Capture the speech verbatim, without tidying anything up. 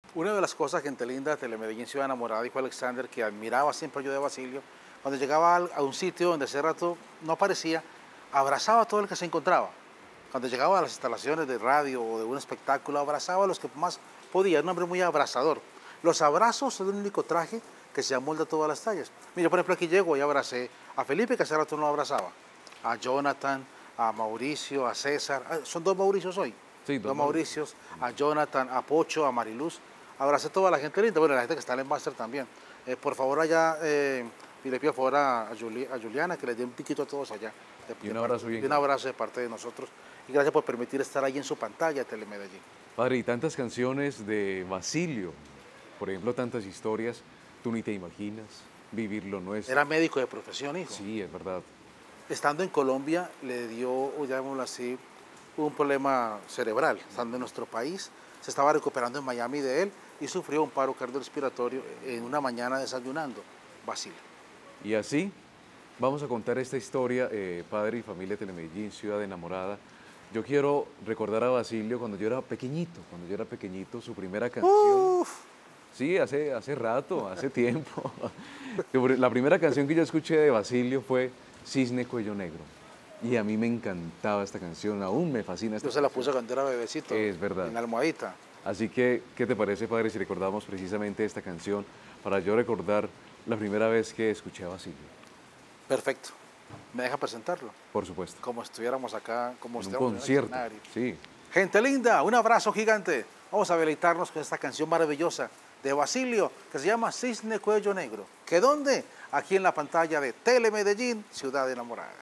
Una de las cosas que en Telinda, Telemedellín, Ciudad Enamorada, dijo Alexander, que admiraba siempre yo de Basilio, cuando llegaba al- a un sitio donde hace rato no aparecía, abrazaba a todo el que se encontraba. Cuando llegaba a las instalaciones de radio o de un espectáculo, abrazaba a los que más podía, era un hombre muy abrazador. Los abrazos son el único traje que se amolda a todas las tallas. Mira, por ejemplo, aquí llego y abracé a Felipe, que hace rato no lo abrazaba, a Jonathan, a Mauricio, a César. Ah, son dos Mauricios hoy. Sí, don Dos Mauricio. Mauricios, a Jonathan, a Pocho, a Mariluz. Abracé a toda la gente linda, bueno, la gente que está en el máster también. Eh, por favor, allá, eh, y le pido por favor a, a Juli- a Juliana que les dé un piquito a todos allá. De, Y de un parte- abrazo bien y un grande. abrazo de parte de nosotros. Y gracias por permitir estar ahí en su pantalla, Telemedellín. Padre, y tantas canciones de Basilio, por ejemplo, tantas historias, tú ni te imaginas vivir lo nuestro. Era médico de profesión, hijo. Sí, es verdad. Estando en Colombia, le dio, llamémoslo así, un problema cerebral. Estando en nuestro país, se estaba recuperando en Miami de él y sufrió un paro cardiorrespiratorio en una mañana desayunando. Basilio. Y así vamos a contar esta historia, eh, Padre y Familia Telemedellín, Ciudad Enamorada. Yo quiero recordar a Basilio cuando yo era pequeñito, cuando yo era pequeñito, su primera canción. Uf, Sí, hace, hace rato, hace tiempo. La primera canción que yo escuché de Basilio fue Cisne Cuello Negro. Y a mí me encantaba esta canción, aún me fascina esta yo se la canción. puse cuando era bebecito. Es verdad. En la almohadita. Así que, ¿qué te parece, Padre, si recordamos precisamente esta canción para yo recordar la primera vez que escuché a Basilio? Perfecto. ¿Me deja presentarlo? Por supuesto. Como estuviéramos acá, como En un estuviéramos concierto. en el escenario. Sí. Gente linda, un abrazo gigante. Vamos a deleitarnos con esta canción maravillosa de Basilio que se llama Cisne Cuello Negro. ¿Que dónde? Aquí en la pantalla de Telemedellín, Ciudad Enamorada.